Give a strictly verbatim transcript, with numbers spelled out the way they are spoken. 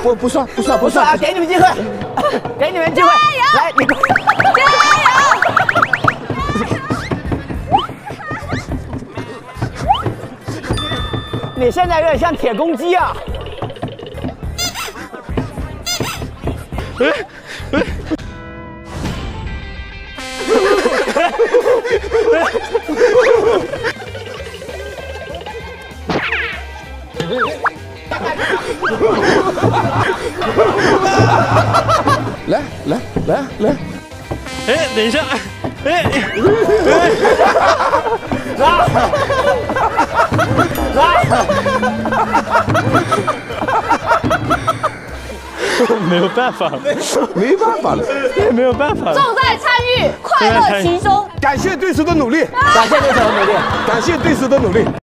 我不算，不算，不算啊！给你们机会，给你们机会，来，你加油！ 你现在有点像铁公鸡啊！哎哎。 来来来来， 哎，等一下，哎， 啊没有办法， 没办法了， 没有办法了。 重在参与，快乐其中。 感谢对手的努力， 感谢对手的努力， 感谢对手的努力。